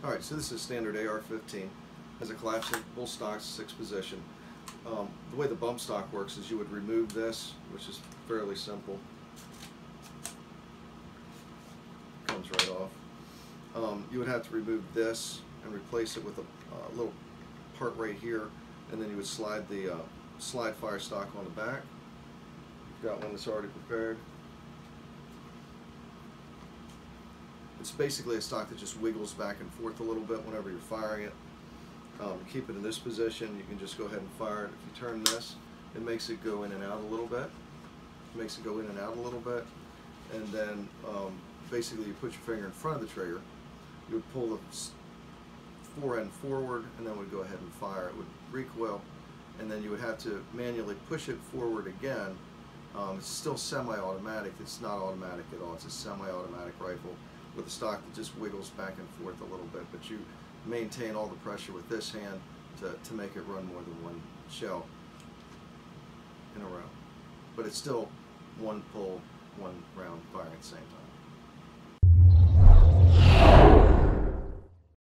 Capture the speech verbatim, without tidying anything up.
Alright, so this is standard A R fifteen. Has a collapsible stock, six position. Um, the way the bump stock works is you would remove this, which is fairly simple. Comes right off. Um, you would have to remove this and replace it with a uh, little part right here, and then you would slide the uh, slide fire stock on the back. You've got one that's already prepared. It's basically a stock that just wiggles back and forth a little bit whenever you're firing it. Um, keep it in this position, you can just go ahead and fire it. If you turn this, it makes it go in and out a little bit. It makes it go in and out a little bit. And then um, basically you put your finger in front of the trigger, you would pull the fore end forward, and then would go ahead and fire. It would recoil, and then you would have to manually push it forward again. Um, it's still semi-automatic. It's not automatic at all. It's a semi-automatic rifle with a stock that just wiggles back and forth a little bit, but you maintain all the pressure with this hand to, to make it run more than one shell in a row. But it's still one pull, one round firing at the same time.